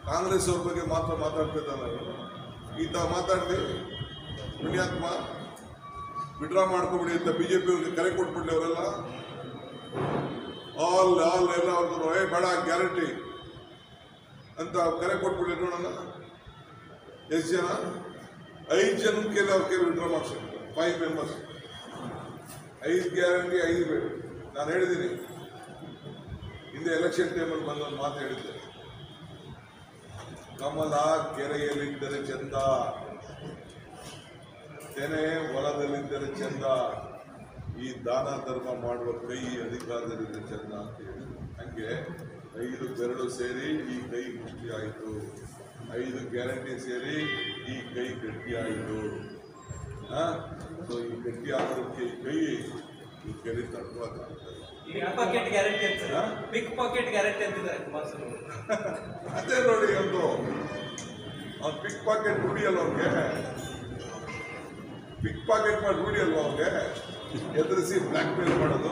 ಕಾಂಗ್ರೆಸ್ ಅವ್ರ ಬಗ್ಗೆ ಮಾತ್ರ ಮಾತಾಡ್ತಿದ್ದಾನೆ. ಈತ ಮಾತಾಡಿ ಪುಣ್ಯಾತ್ಮ ವಿಡ್ರಾ ಮಾಡ್ಕೊಬಿಡಿ ಅಂತ ಬಿಜೆಪಿ ಅವ್ರಿಗೆ ಕರೆ ಕೊಟ್ಬಿಡ್ಲಿ. ಅವರೆಲ್ಲ ಎಲ್ಲ ಅವ್ರದ್ದು ಬೇಡ ಗ್ಯಾರಂಟಿ ಅಂತ ಕರೆ ಕೊಟ್ಬಿಡ್ಲಿ. ನೋಡೋಣ ಎಷ್ಟು ಜನ, 5 ಜನಕ್ಕೆ ಅವ್ರ ಕೈಲಿ ವಿಡ್ರಾ ಮಾಡ್ಸೋದು. 5 ಮೆಂಬರ್ಸ್, 5 ಗ್ಯಾರಂಟಿ, 5 ಬೇಡ. ನಾನು ಹೇಳಿದ್ದೀನಿ ಹಿಂದೆ ಎಲೆಕ್ಷನ್ ಟೈಮಲ್ಲಿ ಬಂದೊಂದು ಮಾತು ಹೇಳಿದ್ದೆ, ಕಮಲ ಕೆರೆಯಲ್ಲಿದ್ದರೆ ಚಂದ, ತೆನೆ ಹೊಲದಲ್ಲಿದ್ದರೆ ಚಂದ, ಈ ದಾನ ಧರ್ಮ ಮಾಡುವ ಕೈ ಅಧಿಕಾರದಲ್ಲಿದ್ದರೆ ಚಂದ ಅಂತ ಹೇಳಿ. ಹಂಗೆ 5 ಬೆರಳು ಸೇರಿ ಈ ಕೈ ಮುಷ್ಟಿ ಆಯಿತು, 5 ಗ್ಯಾರಂಟಿ ಸೇರಿ ಈ ಕೈ ಗಟ್ಟಿ ಆಯಿತು. ಸೊ ಈ ಗಟ್ಟಿ ಆಗೋದಕ್ಕೆ ಈ ಕೈ ಈ ಕೈ ತಡ್ಕೋಕ್ಕಾಗ್ತದೆ. ಅದೇ ನೋಡಿ, ಒಂದು ಪಿಕ್ ಪಾಕೆಟ್ ರೂಢಿ ಅಲ್ವ ಅವ್ರಿಗೆ, ಪಿಕ್ ಪಾಕೆಟ್ ಮಾಡಿ ರೂಢಿ ಅಲ್ವ ಅವ್ರಿಗೆ, ಎದುರಿಸಿ ಬ್ಲ್ಯಾಕ್ ಮೇಲ್ ಮಾಡೋದು.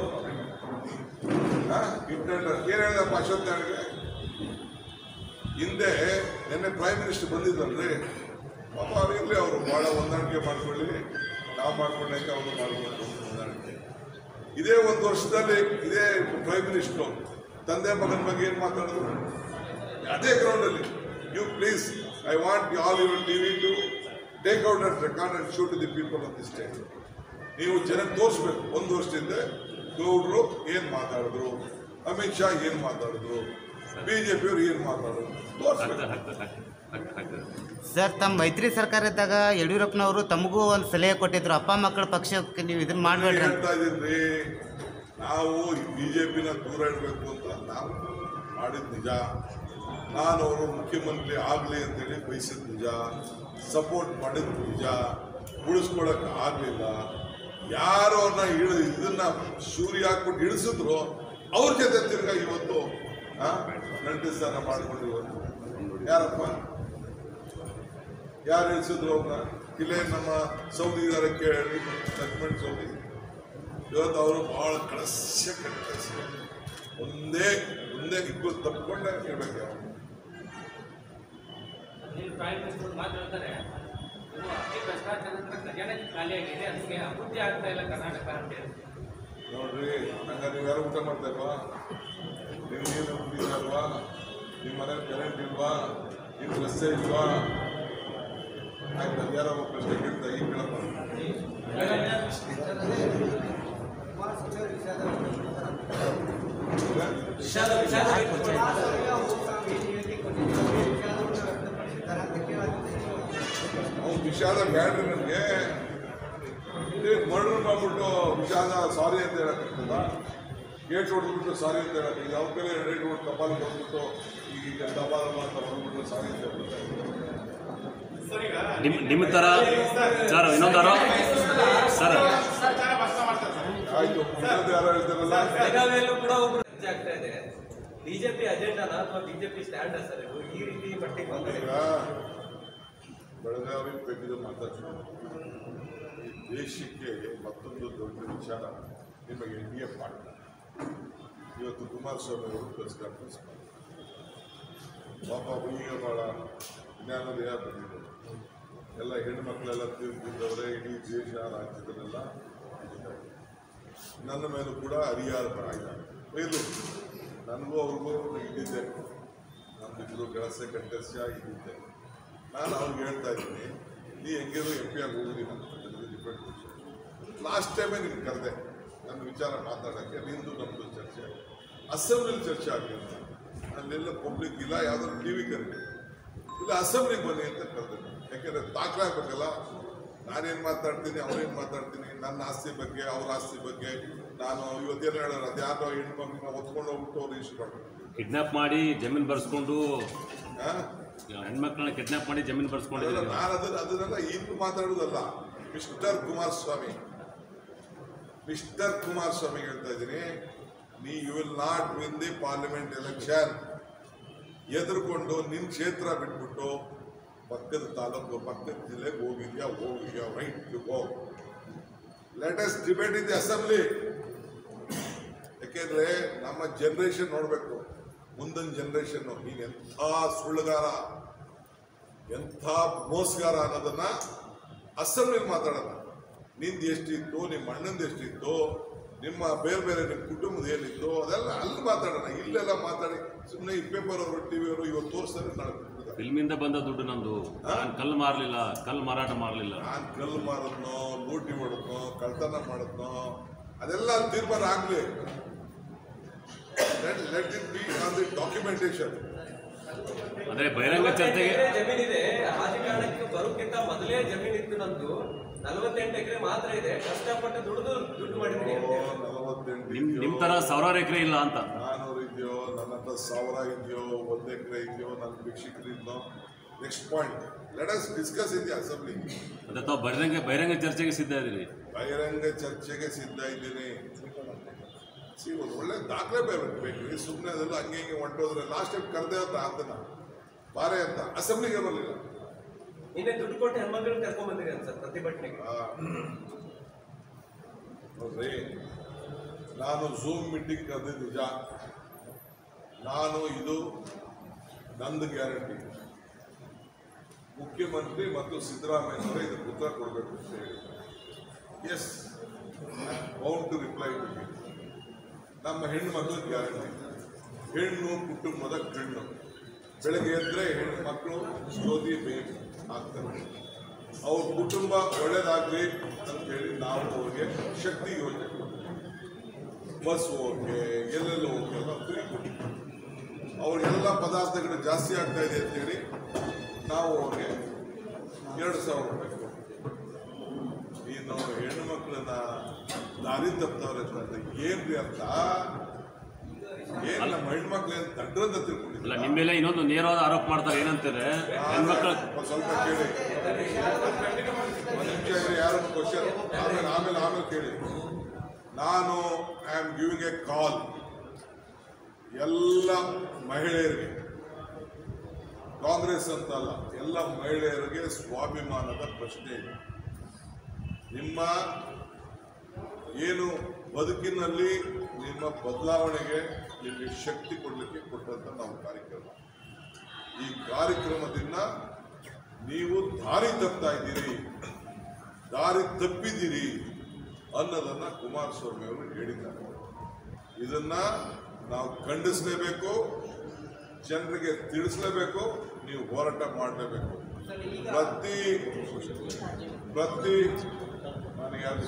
ಏನ್ ಹೇಳಿದಪ್ಪ ಅಶ್ವತ್ಥ ಅವರಿಗೆ? ಹಿಂದೆ ನಿನ್ನೆ ಪ್ರೈಮ್ ಮಿನಿಸ್ಟರ್ ಬಂದಿದ್ದಲ್ರಿ, ಪಾಪ ಅವ್ರಿರ್ಲಿ, ಅವರು ಭಾಳ ಹೊಂದಾಣಿಕೆ ಮಾಡ್ಕೊಳ್ಳಿ, ನಾವು ಮಾಡ್ಕೊಂಡಾಗ ಅವರು ಮಾಡ್ಕೊಂಡು ಹೊಂದಾಣಿಕೆ. ಇದೇ 1 ವರ್ಷದಲ್ಲಿ ಇದೇ ಪ್ರೈಮ್ ಮಿನಿಸ್ಟರ್ ತಂದೆ ಮಗನ ಬಗ್ಗೆ ಏನು ಮಾತಾಡಿದ್ರು ಅದೇ ಗ್ರೌಂಡಲ್ಲಿ, you please I want all your TV to take out at record and show to the people of the state. ನೀವು ಜನಕ್ಕೆ ತೋರಿಸ್ಬೇಕು 1 ವರ್ಷದಿಂದ ಗೌಡ್ರು ಏನು ಮಾತಾಡಿದ್ರು, ಅಮಿತ್ ಶಾ ಏನು ಮಾತಾಡಿದ್ರು, ಬಿಜೆಪಿಯವ್ರು ಏನು ಮಾತಾಡಿದ್ರು ತೋರಿಸ್ಬೇಕು. ಸರ್, ತಮ್ಮ ಮೈತ್ರಿ ಸರ್ಕಾರ ಇದ್ದಾಗ ಯಡಿಯೂರಪ್ಪನವರು ತಮಗೂ ಒಂದು ಸಲಹೆ ಕೊಟ್ಟಿದ್ರು, ಅಪ್ಪ ಮಕ್ಕಳ ಪಕ್ಷಕ್ಕೆ ನೀವು ಇದನ್ನ ಮಾಡಬೇಡ್ರಿ ಹೇಳ್ತಾ ಇದ್ದೀನಿ. ನಾವು ಬಿಜೆಪಿನ ದೂರ ಇಡಬೇಕು ಅಂತ ನಾವು ಮಾಡಿದ ನಿಜ. ನಾನು ಅವರು ಮುಖ್ಯಮಂತ್ರಿ ಆಗಲಿ ಅಂತೇಳಿ ಬಯಸಿದ ನಿಜ, ಸಪೋರ್ಟ್ ಮಾಡಿದ ನಿಜ. ಉಳಿಸ್ಕೊಳಕ್ಕೆ ಆಗಲಿಲ್ಲ. ಯಾರು ಅವ್ರನ್ನ ಇದನ್ನ ಶೂರಿ ಹಾಕ್ಬಿಟ್ಟು ಇಳಿಸಿದ್ರು, ಅವ್ರ ಜೊತೆ ತಿರ್ಗಾ ಇವತ್ತು ನಂಟಿಸ್ತಾನ ಮಾಡ್ಕೊಂಡಿರೋದು ಯಾರಪ್ಪ? ಯಾರು ಇಳಿಸಿದ್ರು ಅವ್ರನ್ನ? ಇಲ್ಲೇ ನಮ್ಮ ಸೌದಿ ಇದ್ದಾರೆ ಕೇಳಿ, ಲಕ್ಷ್ಮಣ್ ಸೌದಿ. ಇವತ್ತು ಅವರು ಭಾಳ ಕಳಸ್ಯ ಕಳಿಸಿ ಒಂದೇ ಇಬ್ಬರು ತಪ್ಪಿಕೊಂಡೆ ಇರ್ಬೇಕು. ನೋಡ್ರಿ, ಹಂಗ ನೀವು ಯಾರು ಊಟ ಮಾಡ್ತಾ ಇಲ್ವಾ? ನೀವು ನೀರು ಕುಡಿತಾ ಇಲ್ವಾ? ನಿಮ್ಮ ಮನೇಲಿ ಕರೆಂಟ್ ಇಲ್ವಾ? ನಿಮ್ಮ ರಸ್ತೆ ಇಲ್ವಾ? ಆಯ್ತು, ಯಾರೋ ಪ್ರಶ್ನೆ ಕೇಳ್ತಾ ಈ ಕೇಳಪ್ಪ. ಅವ್ನು ವಿಷಾದ ಬ್ಯಾಡ್ರಿ ನನಗೆ. ಮರ್ಡರ್ ಮಾಡ್ಬಿಟ್ಟು ವಿಷಾದ ಸಾರಿ ಅಂತ ಹೇಳಕ್ಕಾಗ್ತದ? ಗೇಟ್ ಹೊಡೆದ್ಬಿಟ್ಟು ಸಾರಿ ಅಂತ ಹೇಳಕ್ಕೆ ಈಗ ಅವ್ರ ಕಡೆ ರೇಟ್ ಹೊಡೆದು ತಪಾಲ್ ಬಂದ್ಬಿಟ್ಟು ಈಗ ತಪಾಲ ಅಂತ ಬಂದ್ಬಿಟ್ಟು ಸಾರಿ ಅಂತ ಹೇಳ್ಬಿಡ್ತಾರೆ. ನಿಮ್ಮ ತರ ಸರ್ ಇನ್ನೊಂದಾರು ಸರ್ ಆಯ್ತು, ಯಾರು ಹೇಳ್ತಾರಲ್ಲ ಬಿಜೆಪಿ ಅಜೆಂಡಾನ ಅಥವಾ ಬಿಜೆಪಿ ಸ್ಟ್ಯಾಂಡ್ ಸರ್ ಈ ರೀತಿ ಮಟ್ಟಿಗೆ ಈಗ ಬೆಳಗಾವಿ ತೆಗೆದು ಮಾತಾಡ್ತಾರೆ. ದೇಶಕ್ಕೆ ಮತ್ತೊಂದು ದೊಡ್ಡ ವಿಚಾರ, ನಿಮಗೆ NDA ಪಾರ್ಟ್ನರ್. ಇವತ್ತು ಕುಮಾರಸ್ವಾಮಿ ಅವರು ಪ್ರೆಸ್ ಕಾನ್ಫರೆನ್ಸ್ ಪಾಪ ಈಗ ಭಾಳ ಜ್ಞಾನೋದಯ ಬಂದಿದೆ. ಎಲ್ಲ ಹೆಣ್ಮಕ್ಳೆಲ್ಲ ತೀರ್ಪಿದ್ದವರೇ ಇಡೀ ದೇಶ ರಾಜ್ಯದಲ್ಲೆಲ್ಲ ನನ್ನ ಮೇಲೂ ಕೂಡ ಹರಿಯಾರ ಇದ್ದಾರೆ. ಇದು ನನಗೂ ಅವ್ರಿಗೂ ಇದ್ದಿದ್ದೆ, ನಮ್ದಿದ್ರು ಕೆಲಸ ಕಂಟೆಸ್ಟ ಇದ್ದಿದ್ದೆ. ನಾನು ಅವ್ರಿಗೆ ಹೇಳ್ತಾ ಇದ್ದೀನಿ, ನೀ ಹೆಂಗಿದ್ರು MP ಆಗಿ ಹೋಗುದಿಲ್ಲ ಅಂತ ಡಿಪೆಂಡ್ ವಿಷಯ. ಲಾಸ್ಟ್ ಟೈಮೇ ನಿಮ್ಗೆ ಕರೆದೆ ನನ್ನ ವಿಚಾರ ಮಾತಾಡೋಕ್ಕೆ, ನಿಂದು ನಮ್ಮದು ಚರ್ಚೆ ಅಸೆಂಬ್ಲಿಲಿ ಚರ್ಚೆ ಆಗಲಿಲ್ಲ. ಅಲ್ಲೆಲ್ಲ ಪಬ್ಲಿಕ್ ಇಲ್ಲ, ಯಾವ್ದಾದ್ರು TV ಕರೀಲಿ, ಇಲ್ಲ ಅಸೆಂಬ್ಲಿಗೆ ಬನ್ನಿ ಅಂತ ಕರೆದೆ. ಯಾಕೆಂದರೆ ದಾಖಲೆ ಆಗ್ಬೇಕಲ್ಲ, ನಾನೇನು ಮಾತಾಡ್ತೀನಿ, ಅವ್ರೇನು ಮಾತಾಡ್ತೀನಿ, ನನ್ನ ಆಸ್ತಿ ಬಗ್ಗೆ ಅವ್ರ ಆಸ್ತಿ ಬಗ್ಗೆ. ನಾನು ಇವತ್ತೇನು ಹೇಳೋರು, ಅದ್ಯಾರೋ ಹೆಣ್ಮಕ್ಳನ್ನ ಹೊತ್ಕೊಂಡು ಹೋಗ್ಬಿಟ್ಟು ಅವ್ರು ಇಶ್ಯೂ ಮಾಡ್ಬೇಕು, ಕಿಡ್ನಾಪ್ ಮಾಡಿ ಜಮೀನು ಬರ್ಸ್ಕೊಂಡು, ಹೆಣ್ಮಕ್ಳನ್ನ ಕಿಡ್ನಾಪ್ ಮಾಡಿ ಜಮೀನು ಬರ್ಸ್ಕೊಂಡಿದ್ದಾರೆ. ನಾನು ಅದನ್ನೆಲ್ಲ ಇನ್ನು ಮಾತಾಡೋದಲ್ಲ. ಮಿಸ್ಟರ್ ಕುಮಾರಸ್ವಾಮಿ ಹೇಳ್ತಾ ಇದ್ದೀನಿ, you will not win the parliament election. ಎದುರ್ಕೊಂಡು ನಿನ್ನ ಕ್ಷೇತ್ರ ಬಿಟ್ಬಿಟ್ಟು ಪಕ್ಕದ ತಾಲೂಕು ಪಕ್ಕದ ಜಿಲ್ಲೆಗೆ ಹೋಗಿದ್ಯಾ right to go. Let us debate in the assembly. ಯಾಕೆಂದ್ರೆ ನಮ್ಮ ಜನರೇಷನ್ ನೋಡಬೇಕು, ಮುಂದಿನ ಜನ್ರೇಷನ್ ನೀನು ಎಂಥ ಸುಳ್ಳುಗಾರ ಎಂಥ ಮೋಸಗಾರ ಅನ್ನೋದನ್ನ ಅಸೆಂಬ್ಲಿಲಿ ಮಾತಾಡೋಣ. ನಿಂದು ಎಷ್ಟಿತ್ತು, ನಿಮ್ಮ ಅಣ್ಣಂದು ಎಷ್ಟಿತ್ತು, ನಿಮ್ಮ ಬೇರೆ ಬೇರೆ ನಿಮ್ಮ ಕುಟುಂಬದ ಏನಿತ್ತು ಅದೆಲ್ಲ ಅಲ್ಲಿ ಮಾತಾಡೋಣ. ಇಲ್ಲೆಲ್ಲ ಮಾತಾಡಿ ಸುಮ್ಮನೆ ಈ ಪೇಪರ್ ಅವರು ಟಿವಿ ಅವರು ಇವತ್ತು ತೋರಿಸ್ತಾರೆ, ನಾಳೆ ಫಿಲ್ಮಿಂದ ಬಂದ ದುಡ್ಡು ನಂದು. ನಾನು ಕಲ್ಲು ಮಾರಲಿಲ್ಲ, ಕಲ್ಲು ಮಾರಾಟ ಮಾಡಲಿಲ್ಲ. ನಾನು ಕಲ್ಲು ಮಾರದ್ನೋ, ಲೂಟಿ ಮಾಡಿದ್ನೋ, ಕಳ್ತನ ಮಾಡಿದ್ನೋ ಅದೆಲ್ಲ ತೀರ್ಮಾನ ಆಗಲಿ. Let it be on the documentation. ಅದೇ ಬಹಿರಂಗ ಚರ್ಚೆಗೆ ಜಮೀನಿದೆ, ರಾಜಕಾರಣಕ್ಕೆ ಬರೋಕ್ಕಿಂತ ಮೊದಲೇ ಜಮೀನಿತ್ತು ನಂದು. 48 ಎಕರೆ ಮಾತ್ರ ಇದೆ, ಕಷ್ಟಪಟ್ಟು ದುಡ್ಡು ಮಾಡಿದ್ದೀನಿ. 48 ನಿಮ್ ತರ ಸಾವಿರಾರು ಎಕರೆ ಇಲ್ಲ ಅಂತ. 400 ಇದೆಯೋ, ನನ್ನ ಹತ್ರ 1000 ಇದೆಯೋ, 1 ಎಕರೆ ಇದೆಯೋ, ನನ್ನ ಭಿಕ್ಷಕರಿದ್ನೋ. Next point, let us discuss in the assembly. ಅದೇ ತಾವು ಬಹಿರಂಗ ಚರ್ಚೆಗೆ ಸಿದ್ಧ ಇದ್ದೀರಿ. ಬಹಿರಂಗ ಚರ್ಚೆಗೆ ಸಿದ್ಧ ಇದ್ದೀನಿ. ಒಂದು ಒಳ್ಳೆ ದಾಖಲೆ ಬೇಕು. ಸುಮ್ಮನೆ ಅದೆಲ್ಲ ಹಂಗೆ ಹಿಂಗೆ ಹೊಂಟೋದ್ರೆ ಲಾಸ್ಟ್ ಟೈಮ್ ಕರೆದೇ ಅಂತ ಆತನ ಬಾರೆ ಅಂತ ಅಸೆಂಬ್ಲಿಗೆ ಬರಲಿಲ್ಲ. ನಿನ್ನೆ ದುಡ್ಡು ಕೊಟ್ಟು ಹೆಣ್ಮಕ್ಳನ್ನ ಕರ್ಕೊಂಡ್ ಬಂದಿರಿ ಅಂತ ಪ್ರತಿಭಟನೆಗೆ. ನೋಡ್ರಿ, ನಾನು ಝೂಮ್ ಮೀಟಿಂಗ್ ಕರೆದ ನಿಜ. ನಾನು ಇದು ನಂದು ಗ್ಯಾರಂಟಿ. ಮುಖ್ಯಮಂತ್ರಿ ಮತ್ತು ಸಿದ್ದರಾಮಯ್ಯನವರೇ ಇದಕ್ಕೆ ಉತ್ತರ ಕೊಡಬೇಕು ಅಂತ ಹೇಳಿ. Yes, bound to reply to me. ನಮ್ಮ ಹೆಣ್ಣು ಮಕ್ಕಳ ಗ್ಯಾರಂಟಿ. ಹೆಣ್ಣು ಕುಟುಂಬದ ಕಣ್ಣು. ಬೆಳಗ್ಗೆ ಎದ್ರೆ ಹೆಣ್ಣು ಮಕ್ಕಳು ಜ್ಯೋತಿ ಬೇಗ ಆಗ್ತಾರೆ. ಅವ್ರ ಕುಟುಂಬ ಒಳ್ಳೇದಾಗಲಿ ಅಂತ ಹೇಳಿ ನಾವು ಅವ್ರಿಗೆ ಶಕ್ತಿ ಯೋಜನೆ ಕೊಡ್ತೀವಿ. ಬಸ್ ಹೋಗಿ ಎಲ್ಲೆಲ್ಲ ಹೋಗ್ತಲ್ಲ ಫ್ರೀ ಕೊಡ್ತೀವಿ. ಅವ್ರಿಗೆಲ್ಲ ಪದಾರ್ಥಗಳು ಜಾಸ್ತಿ ಆಗ್ತಾ ಇದೆ ಅಂತೇಳಿ ನಾವು ಅವ್ರಿಗೆ 2,000 ರೂಪಾಯಿ ಕೊಡ್ತೀವಿ. ಇನ್ನು ಹೆಣ್ಣು ಮಕ್ಕಳನ್ನ ದಾರಿ ತಪ್ಪಿದವ್ರೆ ಅಂತ ಏನ್ರಿ ಅಂತ ಏನ್ ನಮ್ಮ ಹೆಣ್ಮಕ್ಳು ಏನ್ ದಡ್ರಂತ ತಿಳ್ಕೊಂಡಿಲ್ಲ. ಅಲ್ಲ, ನಿಮ್ಮ ಮೇಲೆ ಇನ್ನೊಂದು ನೇರವಾದ ಆರೋಪ ಮಾಡ್ತಾರೆ. ಏನಂತಾರೆ ಹೆಣ್ಮಕ್ಳು ಸ್ವಲ್ಪ ಕೇಳಿ, ಒಂದು ನಿಮಿಷ ಇರಿ, ಯಾರನ್ನು ಕ್ವಶನ್ ಆಮೇಲೆ ಕೇಳಿ. ನಾನು I am giving a call ಎಲ್ಲ ಮಹಿಳೆಯರಿಗೆ, ಕಾಂಗ್ರೆಸ್ ಅಂತಲ್ಲ, ಎಲ್ಲ ಮಹಿಳೆಯರಿಗೆ ಸ್ವಾಭಿಮಾನದ ಪ್ರಶ್ನೆ ಇದೆ. ನಿಮ್ಮ ಏನು ಬದುಕಿನಲ್ಲಿ ನಿಮ್ಮ ಬದಲಾವಣೆಗೆ ನಿಮಗೆ ಶಕ್ತಿ ಕೊಡಲಿಕ್ಕೆ ಕೊಟ್ಟಂತ ನಾವು ಕಾರ್ಯಕ್ರಮ. ಈ ಕಾರ್ಯಕ್ರಮದಿಂದ ನೀವು ದಾರಿ ತಪ್ಪಿದ್ದೀರಿ ಅನ್ನೋದನ್ನ ಕುಮಾರಸ್ವಾಮಿ ಅವರು ಹೇಳಿದ್ದಾರೆ. ಇದನ್ನ ನಾವು ಖಂಡಿಸಲೇಬೇಕು, ಜನರಿಗೆ ತಿಳಿಸಲೇಬೇಕು, ನೀವು ಹೋರಾಟ ಮಾಡಲೇಬೇಕು. ಪ್ರತಿ ನನಗೆ ಯಾರು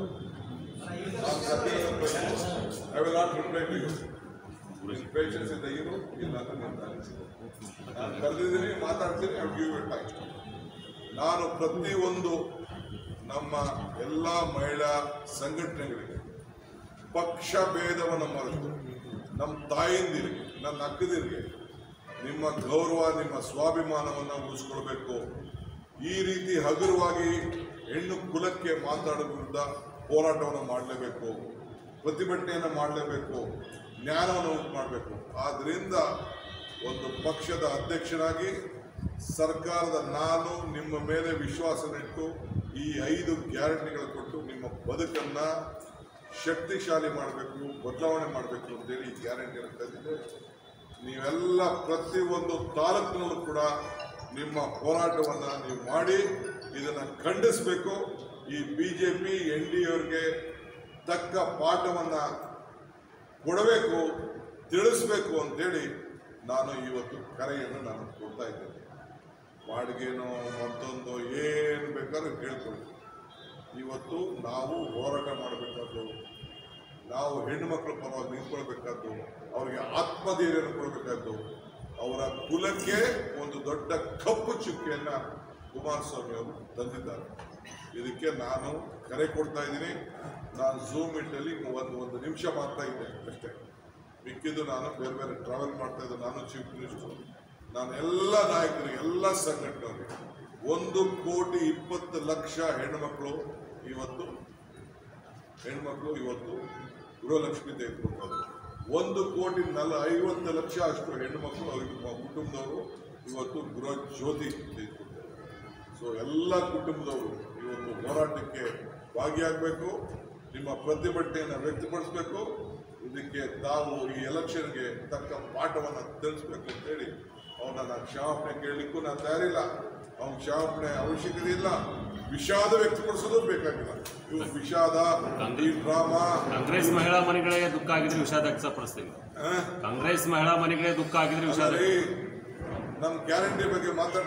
I will not reply to you. Patience ಇಂದ ಇರು, ಇಲ್ಲ ನಾನು ಕರೆದಿದ್ದೀನಿ, ಮಾತಾಡ್ತೀನಿ. I will give you time. ನಾನು ಪ್ರತಿಯೊಂದು ನಮ್ಮ ಎಲ್ಲ ಮಹಿಳಾ ಸಂಘಟನೆಗಳಿಗೆ ಪಕ್ಷ ಭೇದವನ್ನು ಮರೆತು ನಮ್ಮ ತಾಯಿಂದಿರಿಗೆ, ನನ್ನ ಅಕ್ಕದಿರಿಗೆ ನಿಮ್ಮ ಗೌರವ, ನಿಮ್ಮ ಸ್ವಾಭಿಮಾನವನ್ನು ಉಳಿಸ್ಕೊಳ್ಬೇಕು. ಈ ರೀತಿ ಹಗುರವಾಗಿ ಹೆಣ್ಣು ಕುಲಕ್ಕೆ ಮಾತಾಡೋ ವಿರುದ್ಧ ಹೋರಾಟವನ್ನು ಮಾಡಲೇಬೇಕು, ಪ್ರತಿಭಟನೆಯನ್ನು ಮಾಡಲೇಬೇಕು, ಜ್ಞಾನವನ್ನು ಉಂಟು ಮಾಡಬೇಕು. ಆದ್ದರಿಂದ ಒಂದು ಪಕ್ಷದ ಅಧ್ಯಕ್ಷನಾಗಿ ಸರ್ಕಾರದ ನಾನು ನಿಮ್ಮ ಮೇಲೆ ವಿಶ್ವಾಸವಿಟ್ಟು ಈ 5 ಗ್ಯಾರಂಟಿಗಳು ಕೊಟ್ಟು ನಿಮ್ಮ ಬದುಕನ್ನು ಶಕ್ತಿಶಾಲಿ ಮಾಡಬೇಕು, ಬದಲಾವಣೆ ಮಾಡಬೇಕು ಅಂತೇಳಿ ಈ ಗ್ಯಾರಂಟಿಯನ್ನು ತಂದಿದೆ. ನೀವೆಲ್ಲ ಪ್ರತಿಯೊಂದು ತಾಲೂಕಿನಲ್ಲೂ ಕೂಡ ನಿಮ್ಮ ಹೋರಾಟವನ್ನು ನೀವು ಮಾಡಿ ಇದನ್ನು ಖಂಡಿಸಬೇಕು. ಈ BJP NDA ಅವರಿಗೆ ತಕ್ಕ ಪಾಠವನ್ನು ಕೊಡಬೇಕು, ತಿಳಿಸ್ಬೇಕು ಅಂತೇಳಿ ನಾನು ಇವತ್ತು ಕರೆಯನ್ನು ನಾನು ಕೊಡ್ತಾ ಇದ್ದೇನೆ. ಬಾಡಿಗೆನೋ ಮತ್ತೊಂದು ಏನು ಬೇಕಾದ್ರೂ ಕೇಳ್ಕೊಳ್ಳಿ. ಇವತ್ತು ನಾವು ಹೋರಾಟ ಮಾಡಬೇಕಾದ್ದು, ನಾವು ಹೆಣ್ಣುಮಕ್ಕಳ ಪರವಾಗಿ ನಿಂತ್ಕೊಳ್ಬೇಕಾದ್ದು, ಅವರಿಗೆ ಆತ್ಮಧೈರ್ಯವನ್ನು ಕೊಡಬೇಕಾದ್ದು, ಅವರ ಕುಲಕ್ಕೆ ಒಂದು ದೊಡ್ಡ ಕಪ್ಪು ಚುಕ್ಕೆಯನ್ನು ಕುಮಾರಸ್ವಾಮಿ ಅವರು ತಂದಿದ್ದಾರೆ. ಇದಕ್ಕೆ ನಾನು ಕರೆ ಕೊಡ್ತಾ ಇದ್ದೀನಿ. ನಾನು ಝೂಮ್ ಮೀಟಲ್ಲಿ ಒಂದು ನಿಮಿಷ ಮಾತ್ರ ಇದೆ ಅಷ್ಟೇ. ಮಿಕ್ಕಿದ್ದು ನಾನು ಬೇರೆ ಬೇರೆ ಟ್ರಾವೆಲ್ ಮಾಡ್ತಾ ಇದ್ದೆ. ನಾನು ಚೀಫ್ ಮಿನಿಸ್ಟರ್, ನಾನು ಎಲ್ಲ ನಾಯಕರಿಗೆ, ಎಲ್ಲ ಸಂಘಟನೆಯವರಿಗೆ 1,20,00,000 ಹೆಣ್ಣುಮಕ್ಕಳು ಇವತ್ತು ಗೃಹಲಕ್ಷ್ಮಿ ತೆಗೆದುಕೊಳ್ತಾರೆ. 1,50,00,000 ಅಷ್ಟು ಹೆಣ್ಣುಮಕ್ಕಳು ಕುಟುಂಬದವರು ಇವತ್ತು ಗೃಹ ಜ್ಯೋತಿ ತೆಗೆದುಕೊಳ್ತಾರೆ. ಸೊ ಎಲ್ಲ ಕುಟುಂಬದವರು ಇವತ್ತು ಹೋರಾಟಕ್ಕೆ ಭಾಗಿಯಾಗಬೇಕು, ನಿಮ್ಮ ಪ್ರತಿಭಟನೆಯನ್ನು ವ್ಯಕ್ತಪಡಿಸಬೇಕು. ಇದಕ್ಕೆ ತಾವು ಈ ಎಲೆಕ್ಷನ್ಗೆ ತಕ್ಕ ಪಾಠವನ್ನು ತಿಳಿಸ್ಬೇಕು ಅಂತೇಳಿ ಅವನ್ನ ನಾನು ಕ್ಷಮಾಪಣೆ ಕೇಳಲಿಕ್ಕೂ ನಾನು ತಯಾರಿಲ್ಲ. ಅವ್ನ ಕ್ಷಮಾಪಣೆ ಅವಶ್ಯಕತೆ ಇಲ್ಲ. ವಿಷಾದ ವ್ಯಕ್ತಪಡಿಸೋದು ಬೇಕಾಗಿಲ್ಲ. ಇವು ವಿಷಾದ, ಈ ಡ್ರಾಮಾ. ಕಾಂಗ್ರೆಸ್ ಮಹಿಳಾ ಮನೆಗಳಿಗೆ ದುಃಖ ಆಗಿದ್ರೆ ವಿಷಾದ ವ್ಯಕ್ತಪಡಿಸ್ತೀವಿ. ಕಾಂಗ್ರೆಸ್ ಮಹಿಳಾ ಮನೆಗಳಿಗೆ ದುಃಖ ಆಗಿದ್ರೆ ವಿಷಾದ. ನಮ್ಮ ಗ್ಯಾರಂಟಿ ಬಗ್ಗೆ ಮಾತಾಡ್ತಾರೆ.